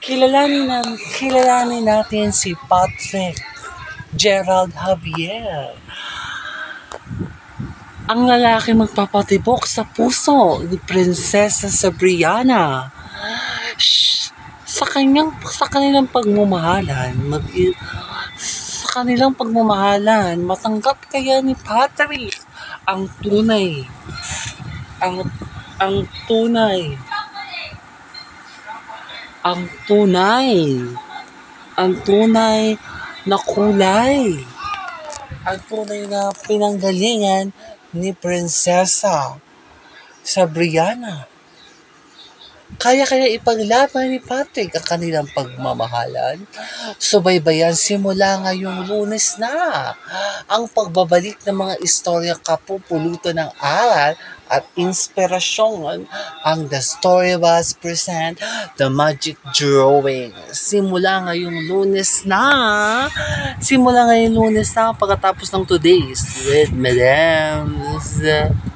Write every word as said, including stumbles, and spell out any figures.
Kilalanin, na, kilalanin natin si Patrick Gerald Javier. Ang lalaki magpapatibok sa puso ni Prinsesa Sabriana. Shh, sa kanyang sa kanilang pagmamahalan, mag, sa kanilang pagmamahalan, matanggap kaya ni Patrick ang tunay ang ang tunay ang tunay ang tunay na kulay, ang tunay na pinanggalingan ni Prinsesa Sabriana. Kaya kaya ipaglaban ni Patrick ang kanilang pagmamahalan. Subaybayan simula ngayong Lunes na ang pagbabalik ng mga istoryang kapupulutan ng aral at inspirasyon. Ang The Story Bus present The Magic Drawing. Simula ngayong Lunes na. Simula ngayong Lunes na pagkatapos ng Today's with Madams.